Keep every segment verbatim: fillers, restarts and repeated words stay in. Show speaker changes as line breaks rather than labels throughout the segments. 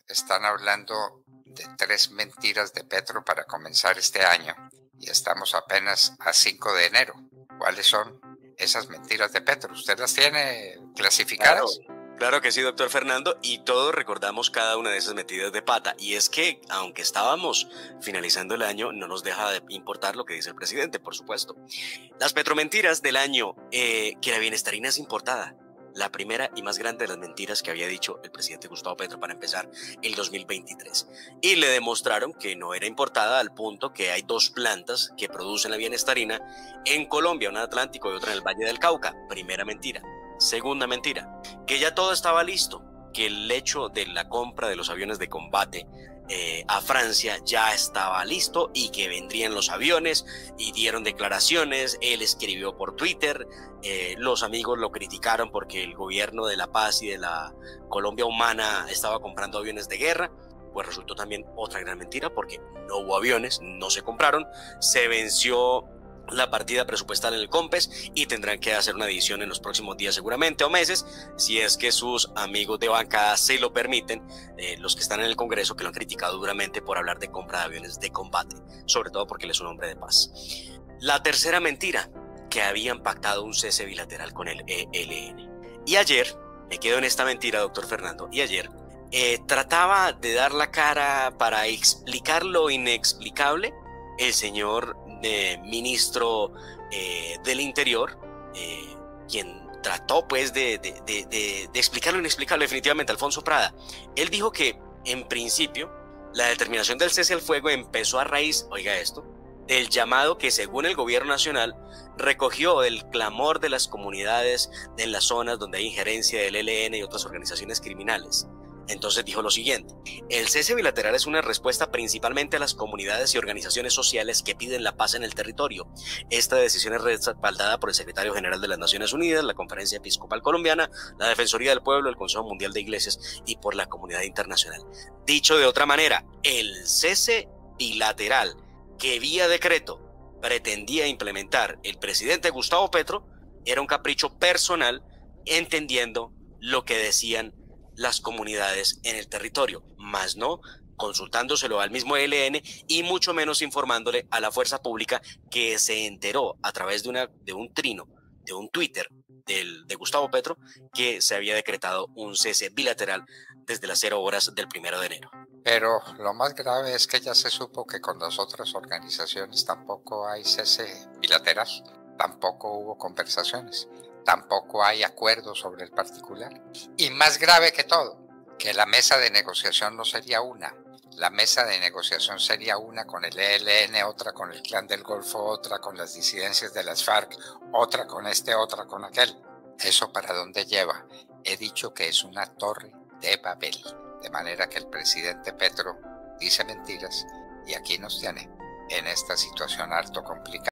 están hablando de tres mentiras de Petro para comenzar este año y estamos apenas a cinco de enero. ¿Cuáles son esas mentiras de Petro? ¿Usted las tiene clasificadas?
Claro. Claro que sí, doctor Fernando, y todos recordamos cada una de esas metidas de pata. Y es que, aunque estábamos finalizando el año, no nos deja de importar lo que dice el presidente, por supuesto. Las petromentiras del año, eh, que la bienestarina es importada. La primera y más grande de las mentiras que había dicho el presidente Gustavo Petro para empezar el dos mil veintitrés. Y le demostraron que no era importada, al punto que hay dos plantas que producen la bienestarina en Colombia, una en Atlántico y otra en el Valle del Cauca. Primera mentira. Segunda mentira, que ya todo estaba listo, que el hecho de la compra de los aviones de combate eh, a Francia ya estaba listo y que vendrían los aviones, y dieron declaraciones. Él escribió por Twitter, eh, los amigos lo criticaron porque el gobierno de la paz y de la Colombia humana estaba comprando aviones de guerra. Pues resultó también otra gran mentira, porque no hubo aviones, no se compraron, se venció la partida presupuestal en el COMPES y tendrán que hacer una adición en los próximos días seguramente o meses, si es que sus amigos de bancada se lo permiten, eh, los que están en el Congreso, que lo han criticado duramente por hablar de compra de aviones de combate, sobre todo porque él es un hombre de paz. La tercera mentira, que habían pactado un cese bilateral con el E L N. Y ayer, me quedo en esta mentira, doctor Fernando, y ayer eh, trataba de dar la cara para explicar lo inexplicable el señor eh, ministro eh, del Interior, eh, quien trató pues de, de, de, de, de explicar lo inexplicable, definitivamente, Alfonso Prada. Él dijo que en principio la determinación del cese al fuego empezó a raíz, oiga esto, del llamado que según el gobierno nacional recogió el clamor de las comunidades en las zonas donde hay injerencia del E L N y otras organizaciones criminales. Entonces dijo lo siguiente: el cese bilateral es una respuesta principalmente a las comunidades y organizaciones sociales que piden la paz en el territorio. Esta decisión es respaldada por el secretario general de las Naciones Unidas, la Conferencia Episcopal Colombiana, la Defensoría del Pueblo, el Consejo Mundial de Iglesias y por la comunidad internacional. Dicho de otra manera, el cese bilateral que vía decreto pretendía implementar el presidente Gustavo Petro era un capricho personal, entendiendo lo que decían las comunidades en el territorio, más no consultándoselo al mismo E L N y mucho menos informándole a la fuerza pública, que se enteró a través de, una, de un trino, de un Twitter del, de Gustavo Petro, que se había decretado un cese bilateral desde las cero horas del primero de enero.
Pero lo más grave es que ya se supo que con las otras organizaciones tampoco hay cese bilateral, tampoco hubo conversaciones. Tampoco hay acuerdo sobre el particular. Y más grave que todo, que la mesa de negociación no sería una. La mesa de negociación sería una con el E L N, otra con el Clan del Golfo, otra con las disidencias de las FARC, otra con este, otra con aquel. ¿Eso para dónde lleva? He dicho que es una torre de Babel. De manera que el presidente Petro dice mentiras y aquí nos tiene en esta situación harto complicada.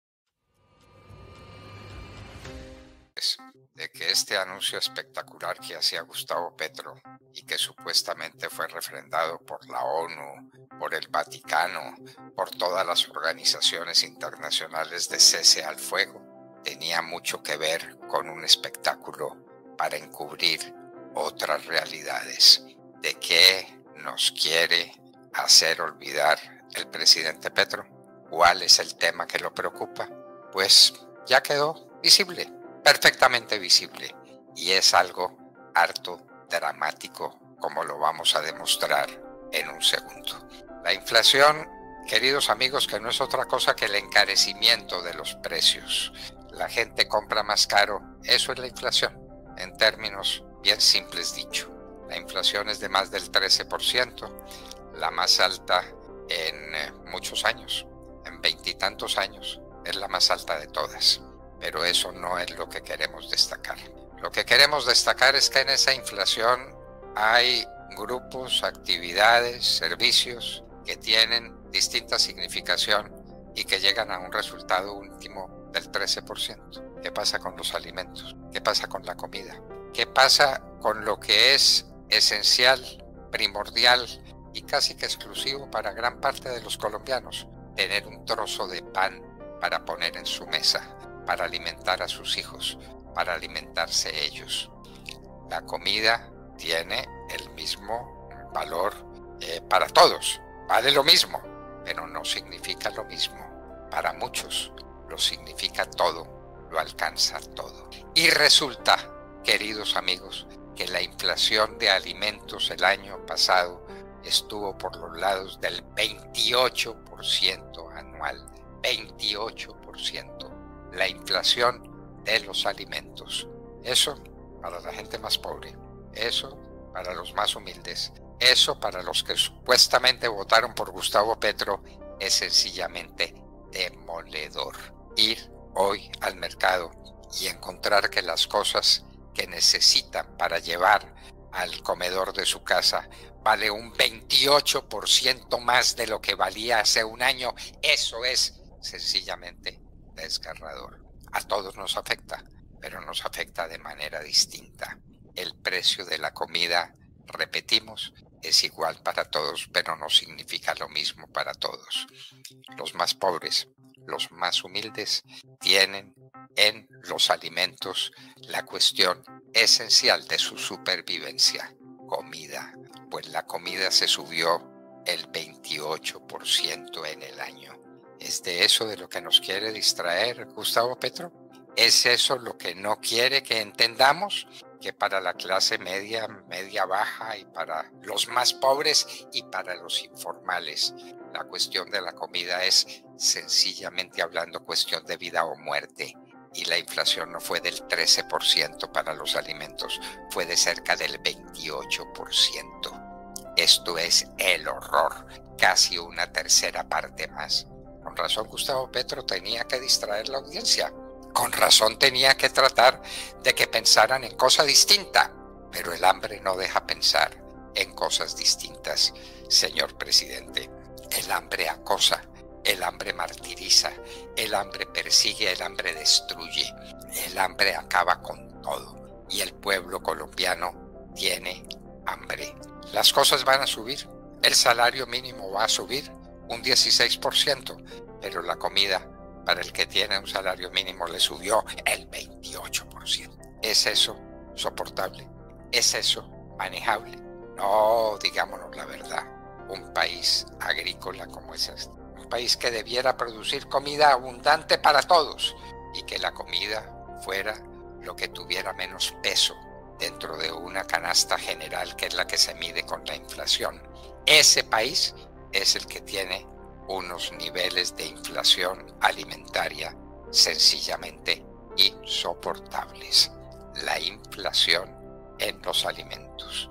De que este anuncio espectacular que hacía Gustavo Petro y que supuestamente fue refrendado por la ONU, por el Vaticano, por todas las organizaciones internacionales de cese al fuego, tenía mucho que ver con un espectáculo para encubrir otras realidades. ¿De qué nos quiere hacer olvidar el presidente Petro? ¿Cuál es el tema que lo preocupa? Pues ya quedó visible. Perfectamente visible, y es algo harto dramático, como lo vamos a demostrar en un segundo. La inflación, queridos amigos, que no es otra cosa que el encarecimiento de los precios. La gente compra más caro, eso es la inflación, en términos bien simples dicho. La inflación es de más del trece por ciento, la más alta en eh, muchos años, en veintitantos años, es la más alta de todas. Pero eso no es lo que queremos destacar. Lo que queremos destacar es que en esa inflación hay grupos, actividades, servicios que tienen distinta significación y que llegan a un resultado último del trece por ciento. ¿Qué pasa con los alimentos? ¿Qué pasa con la comida? ¿Qué pasa con lo que es esencial, primordial y casi que exclusivo para gran parte de los colombianos? Tener un trozo de pan para poner en su mesa, para alimentar a sus hijos, para alimentarse ellos. La comida tiene el mismo valor Eh, para todos vale lo mismo, pero no significa lo mismo. Para muchos lo significa todo, lo alcanza todo. Y resulta, queridos amigos, que la inflación de alimentos el año pasado estuvo por los lados del veintiocho por ciento anual. veintiocho por ciento. La inflación de los alimentos. Eso para la gente más pobre. Eso para los más humildes. Eso para los que supuestamente votaron por Gustavo Petro es sencillamente demoledor. Ir hoy al mercado y encontrar que las cosas que necesitan para llevar al comedor de su casa vale un veintiocho por ciento más de lo que valía hace un año, eso es sencillamente desgarrador. A todos nos afecta, pero nos afecta de manera distinta. El precio de la comida, repetimos, es igual para todos, pero no significa lo mismo para todos. Los más pobres, los más humildes, tienen en los alimentos la cuestión esencial de su supervivencia: comida. Pues la comida se subió el veintiocho por ciento en el año. ¿Es de eso de lo que nos quiere distraer Gustavo Petro? ¿Es eso lo que no quiere que entendamos? Que para la clase media, media baja y para los más pobres y para los informales, la cuestión de la comida es, sencillamente hablando, cuestión de vida o muerte. Y la inflación no fue del trece por ciento para los alimentos, fue de cerca del veintiocho por ciento. Esto es el horror, casi una tercera parte más. Con razón Gustavo Petro tenía que distraer la audiencia. Con razón tenía que tratar de que pensaran en cosa distinta. Pero el hambre no deja pensar en cosas distintas, señor presidente. El hambre acosa. El hambre martiriza, el hambre persigue, el hambre destruye, el hambre acaba con todo. Y el pueblo colombiano tiene hambre. Las cosas van a subir, el salario mínimo va a subir un dieciséis por ciento, pero la comida para el que tiene un salario mínimo le subió el veintiocho por ciento. ¿Es eso soportable? ¿Es eso manejable? No, digámonos la verdad, un país agrícola como es este, un país que debiera producir comida abundante para todos y que la comida fuera lo que tuviera menos peso dentro de una canasta general que es la que se mide con la inflación. Ese país es el que tiene unos niveles de inflación alimentaria sencillamente insoportables. La inflación en los alimentos.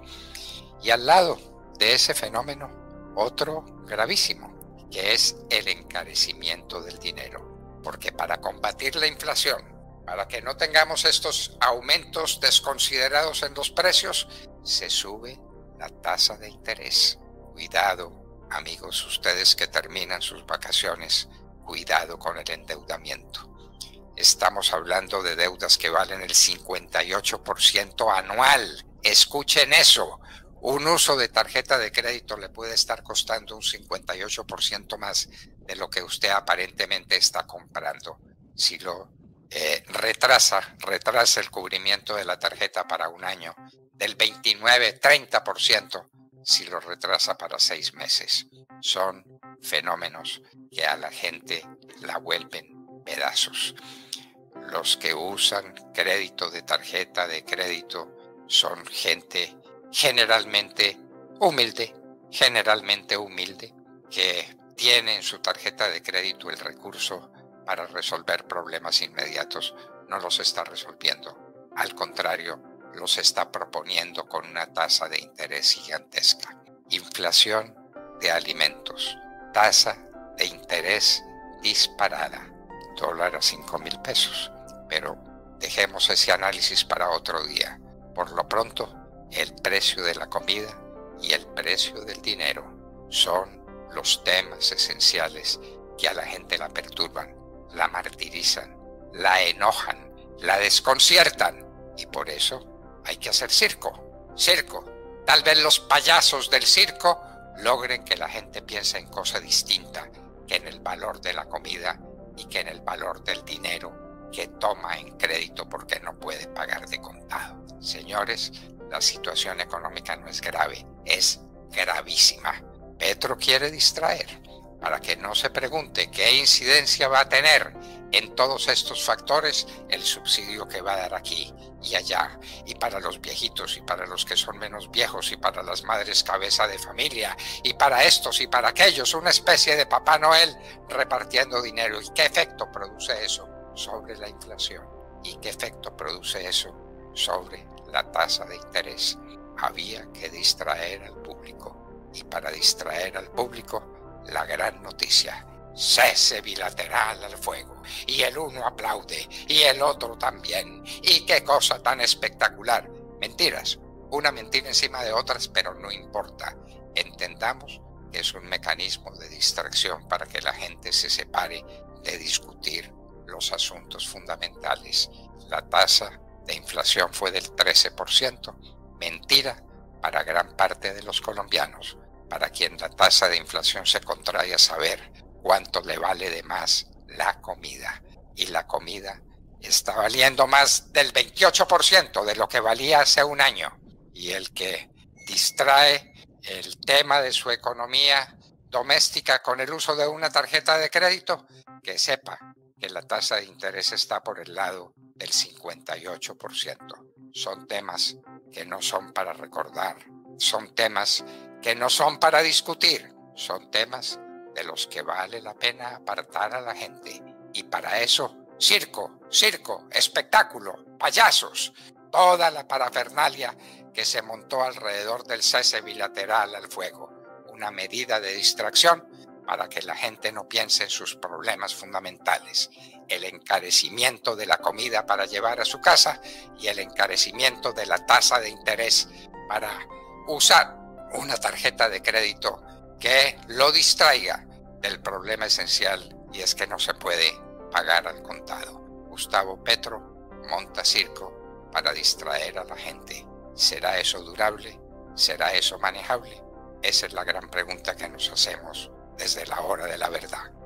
Y al lado de ese fenómeno, otro gravísimo, que es el encarecimiento del dinero. Porque para combatir la inflación, para que no tengamos estos aumentos desconsiderados en los precios, se sube la tasa de interés. Cuidado, amigos, ustedes que terminan sus vacaciones, cuidado con el endeudamiento. Estamos hablando de deudas que valen el cincuenta y ocho por ciento anual. Escuchen eso. Un uso de tarjeta de crédito le puede estar costando un cincuenta y ocho por ciento más de lo que usted aparentemente está comprando. Si lo eh, retrasa, retrasa el cubrimiento de la tarjeta para un año, del veintinueve, treinta por ciento si lo retrasa para seis meses. Son fenómenos que a la gente la vuelven pedazos. Los que usan crédito de tarjeta de crédito son gente generalmente humilde, generalmente humilde, que tiene en su tarjeta de crédito el recurso para resolver problemas inmediatos. No los está resolviendo. Al contrario, los está proponiendo con una tasa de interés gigantesca. Inflación de alimentos, tasa de interés disparada, dólar a cinco mil pesos. Pero dejemos ese análisis para otro día. Por lo pronto, el precio de la comida y el precio del dinero son los temas esenciales que a la gente la perturban, la martirizan, la enojan, la desconciertan. Y por eso hay que hacer circo, circo. Tal vez los payasos del circo logren que la gente piense en cosa distinta que en el valor de la comida y que en el valor del dinero que toma en crédito porque no puede pagar de contado. Señores, la situación económica no es grave, es gravísima. Petro quiere distraer para que no se pregunte qué incidencia va a tener en todos estos factores el subsidio que va a dar aquí y allá, y para los viejitos y para los que son menos viejos y para las madres cabeza de familia y para estos y para aquellos, una especie de Papá Noel repartiendo dinero. ¿Y qué efecto produce eso sobre la inflación? ¿Y qué efecto produce eso sobre la tasa de interés? Había que distraer al público, y para distraer al público, la gran noticia: cese bilateral al fuego. Y el uno aplaude y el otro también. Y qué cosa tan espectacular. Mentiras, una mentira encima de otras, pero no importa. Entendamos que es un mecanismo de distracción para que la gente se separe de discutir los asuntos fundamentales. La tasa de inflación fue del trece por ciento. Mentira para gran parte de los colombianos, para quien la tasa de inflación se contrae a saber cuánto le vale de más la comida. Y la comida está valiendo más del veintiocho por ciento de lo que valía hace un año. Y el que distrae el tema de su economía doméstica con el uso de una tarjeta de crédito, que sepa que la tasa de interés está por el lado del cincuenta y ocho por ciento. Son temas que no son para recordar, son temas que no son para discutir, son temas de los que vale la pena apartar a la gente. Y para eso, circo, circo, espectáculo, payasos, toda la parafernalia que se montó alrededor del cese bilateral al fuego. Una medida de distracción para que la gente no piense en sus problemas fundamentales: el encarecimiento de la comida para llevar a su casa y el encarecimiento de la tasa de interés para usar una tarjeta de crédito que lo distraiga del problema esencial, y es que no se puede pagar al contado. Gustavo Petro monta circo para distraer a la gente. ¿Será eso durable? ¿Será eso manejable? Esa es la gran pregunta que nos hacemos desde la hora de la verdad.